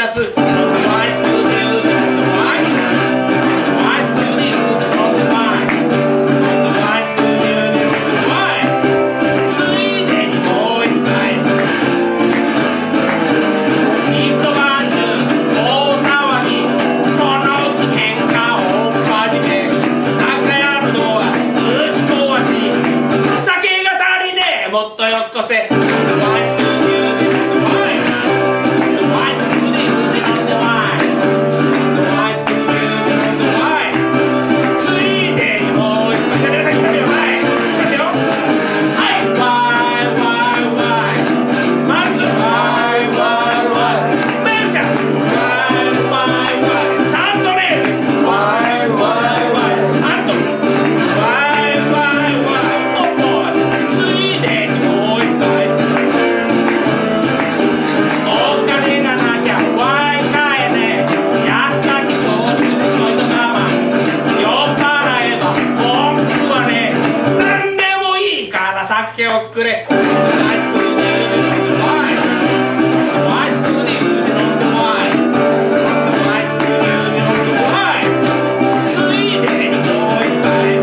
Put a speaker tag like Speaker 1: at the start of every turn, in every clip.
Speaker 1: 出す。ワイスプーンで言うて飲んでワイン。ワイスプーンで言うて飲んでワイン。ワイスプーンで言うて飲んでワイン。ついでにもう一杯。一晩中大騒ぎ、そのうち喧嘩を始め、酒やるのは打ち壊し、酒が足りねえ、もっとよっこせ。ワイスプーンで言うて飲んでワイン。ワイスプーンで言うて飲んでワイン。ワイスプーンで言うて飲んでワイン。ついでにもう一杯。やってください、いきますよ。はい、いきますよ。はい、ワイワイワイ。マンツー、ワイワイワイ。メルシャン、ワイワイワイ。サントレー、ワイワイワイ。サントレー、ワイワイワイ。おっぽい。ついでにもう一杯。お金がなきゃワイン買えねえ。安崎焼酎でちょいと我慢。酔っ払えば文句はねえ。なんでもいいから酒をくれ。ワイスプーンで言うて飲んでワイン。ワイスプーンで言うて飲んでワイン。ワイスプーンで言うて飲んでワイン。ついでにもう一杯。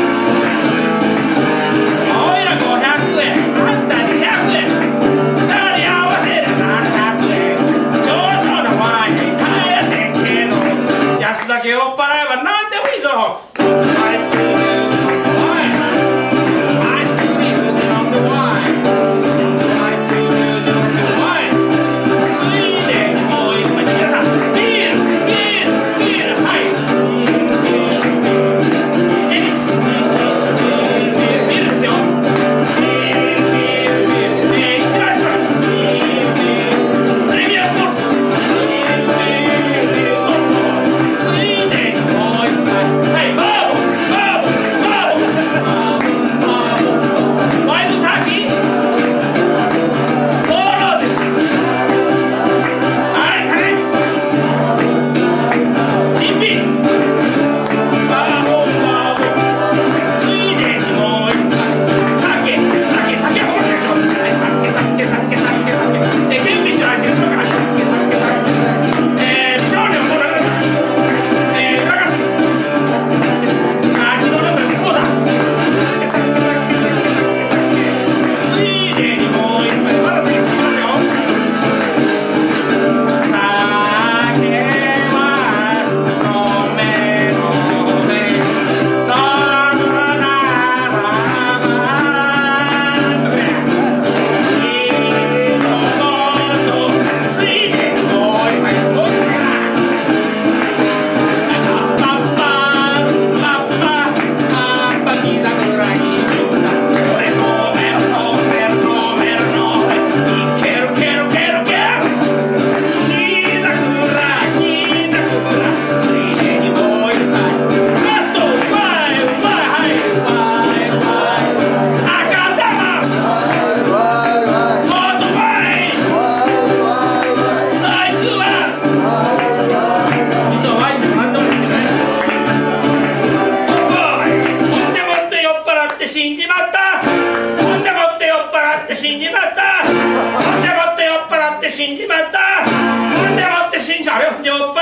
Speaker 1: おいら500円、あんた200円。二人合わせりゃ700円。上等なワイン買えせんけど、安だけ酔っ払えばなんでもいいぞ。ワイスプーンで言うて飲んでワイン。ワイスプーンで言うて飲んでワイン。ワイスプーンで言うて飲んでワイン。ついでにもう一杯。皆さん、ビール、ビール、ビール、はい。ビール、ビール、ビール。エビス、ビール、ビール、ビールですよ。ビール、ビール、ビール。一番搾り。ビール、ビール。プレミアムモルツ。ビール、ビール、ビール。おっと。ついでにもう一杯。はい、バーボン、バーボン、バーボン。バーボン、バーボン。ワイドターキー。フォローです。はい、タイムス。一品。バーボン、バーボン。ついでにもう一杯。酒、酒、酒はこぼれないでしょ。はい、酒、酒、酒、酒、酒。顕微種の味がしますから。酒、酒、酒。美少年はそうだから。ガガス。秋のなんだってこうだ。酒、酒、酒、酒。ついでにもう一杯。まだ酒つきますよ。酒は飲め飲め。飲むならばとくれ。いいのことついでにもう一杯。どうですか。パッパッパッパッパ木桜いい曲だ。これ飲める飲める飲める飲める。いけるけるけるける。木桜木桜。ついでにもう一杯。ラストワイワイはいワイワイ。赤玉ホットワイン。サイズは実はワインって何でも入ってない。ほんでもって酔っ払って死んじまった。ほんでもって酔っ払って死んじまった。ほんでもって酔っ払って死んじまった。ほんでもって死んじゃあれ酔っ払